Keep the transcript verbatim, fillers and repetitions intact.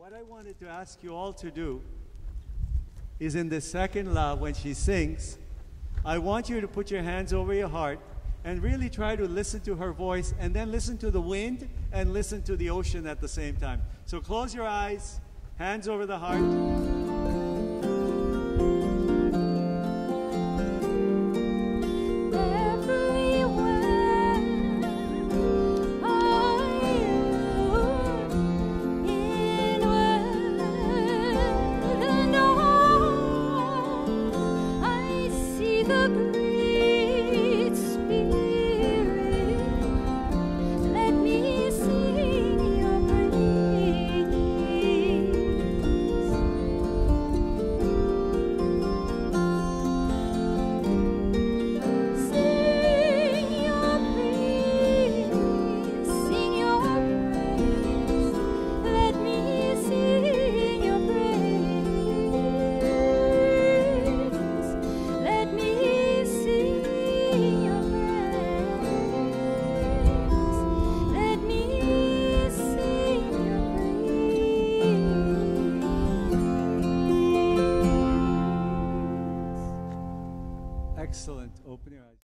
what I wanted to ask you all to do is in the second love, when she sings, I want you to put your hands over your heart and really try to listen to her voice, and then listen to the wind and listen to the ocean at the same time. So close your eyes, hands over the heart. Excellent. Open your eyes.